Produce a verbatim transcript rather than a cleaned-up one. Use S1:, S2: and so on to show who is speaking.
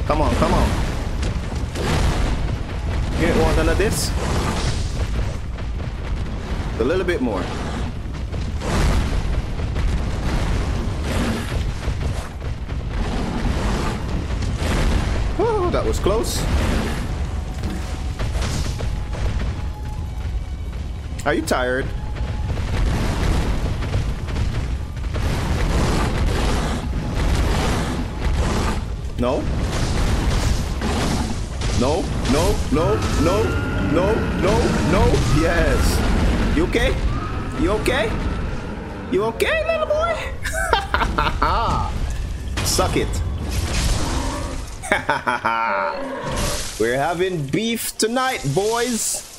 S1: Come on, come on. You didn't want none of this? A little bit more. Oh, that was close. Are you tired? No? No, no, no, no, no, no, no. Yes. You okay? You okay? You okay, little boy? Suck it. We're having beef tonight, boys.